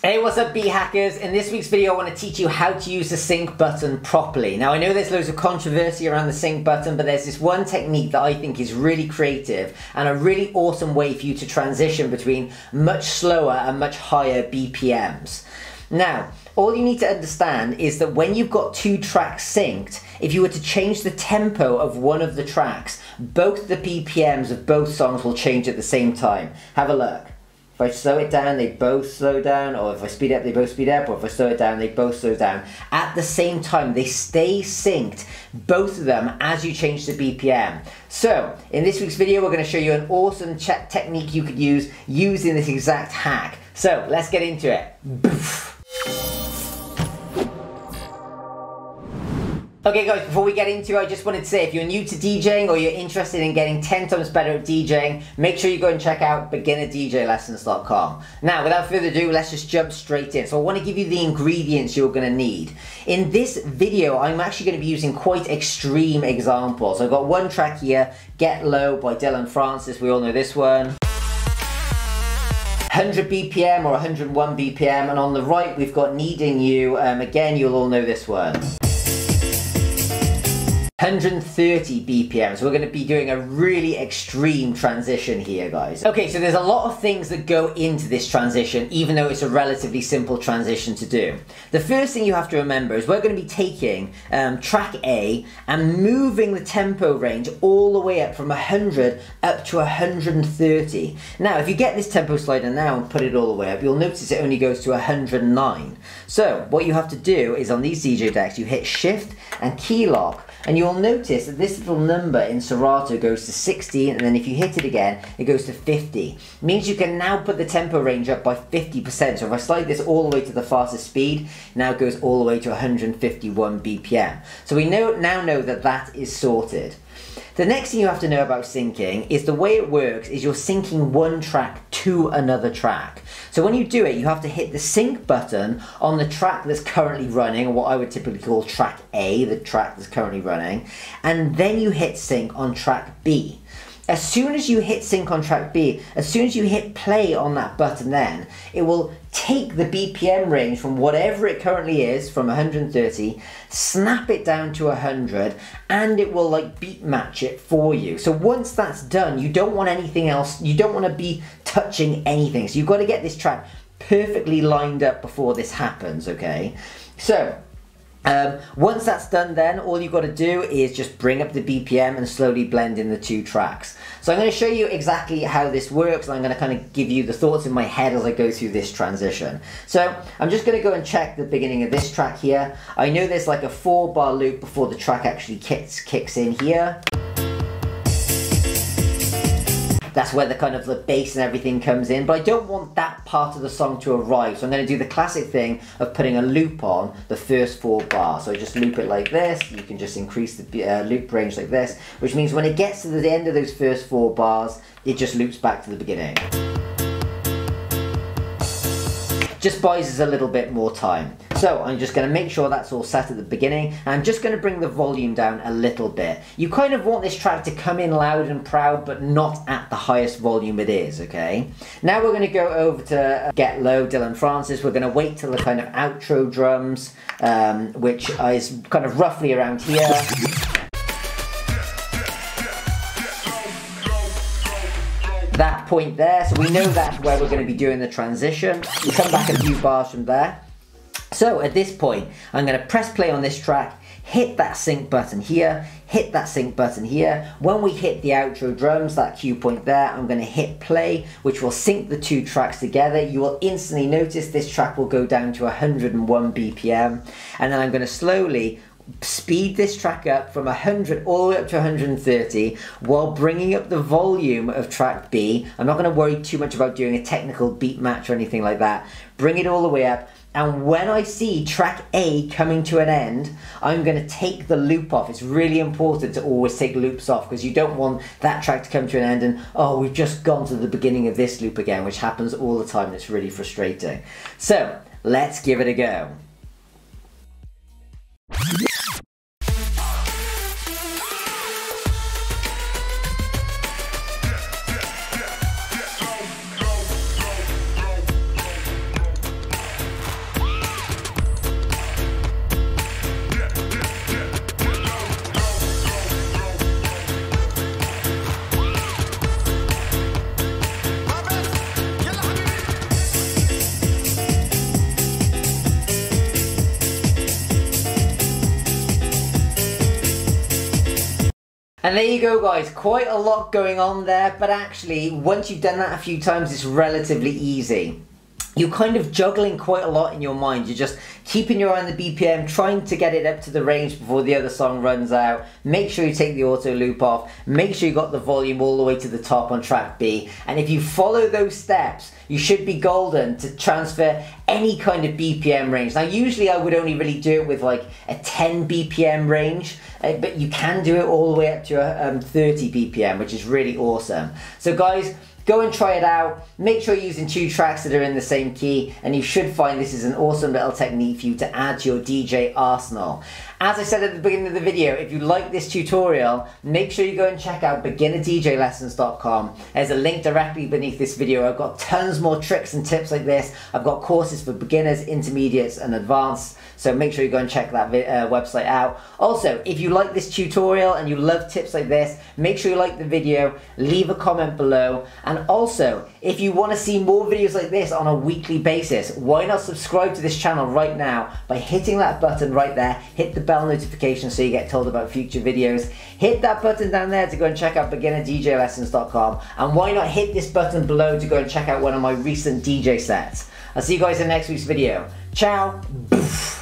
Hey, what's up, beat hackers? In this week's video I want to teach you how to use the sync button properly. Now I know there's loads of controversy around the sync button, but there's this one technique that I think is really creative and a really awesome way for you to transition between much slower and much higher BPMs. Now, all you need to understand is that when you've got two tracks synced, if you were to change the tempo of one of the tracks, both the BPMs of both songs will change at the same time. Have a look. If I slow it down, they both slow down, or if I speed up, they both speed up, or if I slow it down, they both slow down. At the same time, they stay synced, both of them, as you change the BPM. So, in this week's video, we're going to show you an awesome technique you could use using this exact hack. So, let's get into it. Okay guys, before we get into it, I just wanted to say if you're new to DJing or you're interested in getting 10 times better at DJing, make sure you go and check out beginnerdjlessons.com. Now, without further ado, let's just jump straight in. So I want to give you the ingredients you're going to need. In this video, I'm actually going to be using quite extreme examples. I've got one track here, Get Low by Dillon Francis, we all know this one. 100 BPM or 101 BPM, and on the right we've got Needing You, again you'll all know this one. 130 BPM, so we're going to be doing a really extreme transition here, guys. Okay, so there's a lot of things that go into this transition, even though it's a relatively simple transition to do. The first thing you have to remember is we're going to be taking track A and moving the tempo range all the way up from 100 up to 130. Now, if you get this tempo slider now and put it all the way up, you'll notice it only goes to 109. So, what you have to do is on these DJ decks, you hit Shift and Key Lock, and you'll notice that this little number in Serato goes to 60, and then if you hit it again, it goes to 50. It means you can now put the tempo range up by 50%. So if I slide this all the way to the fastest speed, now it goes all the way to 151 BPM. So we now know that that is sorted. The next thing you have to know about syncing is the way it works is you're syncing one track to another track. So when you do it, you have to hit the sync button on the track that's currently running, or what I would typically call track A, the track that's currently running, and then you hit sync on track B. As soon as you hit sync on track B, as soon as you hit play on that button, then it will take the BPM range from whatever it currently is, from 130, snap it down to 100, and it will like beat match it for you. So once that's done, you don't want anything else, you don't want to be touching anything. So you've got to get this track perfectly lined up before this happens, okay? So once that's done, then all you've got to do is just bring up the BPM and slowly blend in the two tracks. So I'm going to show you exactly how this works, and I'm going to kind of give you the thoughts in my head as I go through this transition. So I'm just going to go and check the beginning of this track here. I know there's like a 4-bar loop before the track actually kicks in here. That's where the kind of the bass and everything comes in, but I don't want that part of the song to arrive, so I'm going to do the classic thing of putting a loop on the first 4 bars. So I just loop it like this. You can just increase the loop range like this, which means when it gets to the end of those first 4 bars, it just loops back to the beginning. Just buys us a little bit more time. So I'm just going to make sure that's all set at the beginning. I'm just going to bring the volume down a little bit. You kind of want this track to come in loud and proud, but not at the highest volume it is, okay? Now we're going to go over to Get Low, Dillon Francis. We're going to wait till the kind of outro drums, which is kind of roughly around here. That point there, so we know that's where we're going to be doing the transition. We come back a few bars from there. So at this point, I'm going to press play on this track, hit that sync button here, hit that sync button here. When we hit the outro drums, that cue point there, I'm going to hit play, which will sync the two tracks together. You will instantly notice this track will go down to 101 BPM, and then I'm going to slowly speed this track up from 100 all the way up to 130 while bringing up the volume of track B. I'm not going to worry too much about doing a technical beat match or anything like that. Bring it all the way up, and when I see track A coming to an end, I'm going to take the loop off. It's really important to always take loops off, because you don't want that track to come to an end and, oh, we've just gone to the beginning of this loop again, which happens all the time. It's really frustrating. So let's give it a go. And there you go guys, quite a lot going on there, but actually once you've done that a few times it's relatively easy. You're kind of juggling quite a lot in your mind. You're just keeping your eye on the BPM, trying to get it up to the range before the other song runs out. Make sure you take the auto loop off. Make sure you got the volume all the way to the top on track B. And if you follow those steps, you should be golden to transfer any kind of BPM range. Now usually I would only really do it with like a 10 BPM range, but you can do it all the way up to a 30 BPM, which is really awesome. So guys, go and try it out. Make sure you're using 2 tracks that are in the same key, and you should find this is an awesome little technique for you to add to your DJ arsenal. As I said at the beginning of the video, if you like this tutorial, make sure you go and check out beginnerdjlessons.com. There's a link directly beneath this video. I've got tons more tricks and tips like this. I've got courses for beginners, intermediates, and advanced. So make sure you go and check that website out. Also, if you like this tutorial and you love tips like this, make sure you like the video, leave a comment below. And also, if you want to see more videos like this on a weekly basis, why not subscribe to this channel right now by hitting that button right there. Hit the bell notification so you get told about future videos. Hit that button down there to go and check out beginnerdjlessons.com. And why not hit this button below to go and check out one of my recent DJ sets. I'll see you guys in next week's video. Ciao.